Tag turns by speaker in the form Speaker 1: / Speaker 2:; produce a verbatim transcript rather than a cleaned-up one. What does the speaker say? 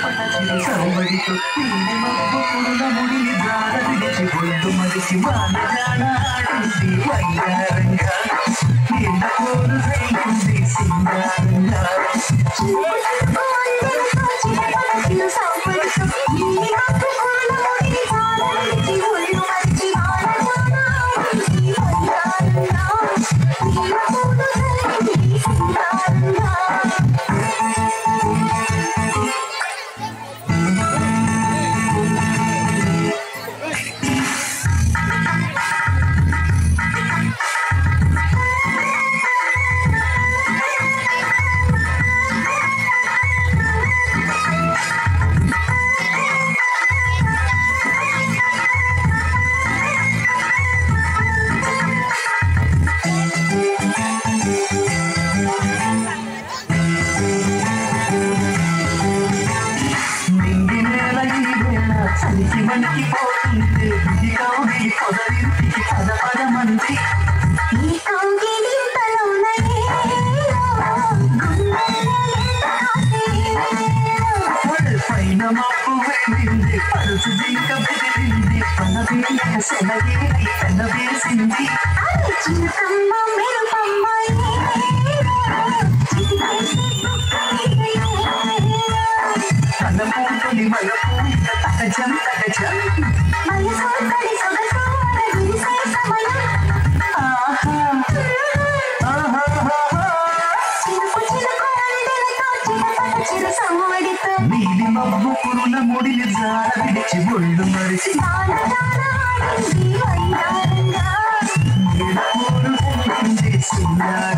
Speaker 1: సౌబడితో నీలి మబ్బు పురుల ముడిని జార విడిచి ఒళ్ళు మరిచి వానగానాడింది వయ్యారంగా నీళ్ళ కోరు సైంది సింగారంగా చలికి వణికిపోతుంది ఇది కౌగిలి పొదరింటికి పద పదమంది ఈ కౌగిలింతలోననే పైన మబ్బు వెళ్ళింది పరుచు జింక బెదిరింది పన వేయ సెలయేరి పెన వేసింది చిన్నమ్మ మెరుపమ్మ తన పూటని మలపు తగజం తగజం నీలి మబ్బు పురుల ముడిని జార విడిచి ఒళ్ళు మరిచి నీళ్ళ పూలు సింగారంగా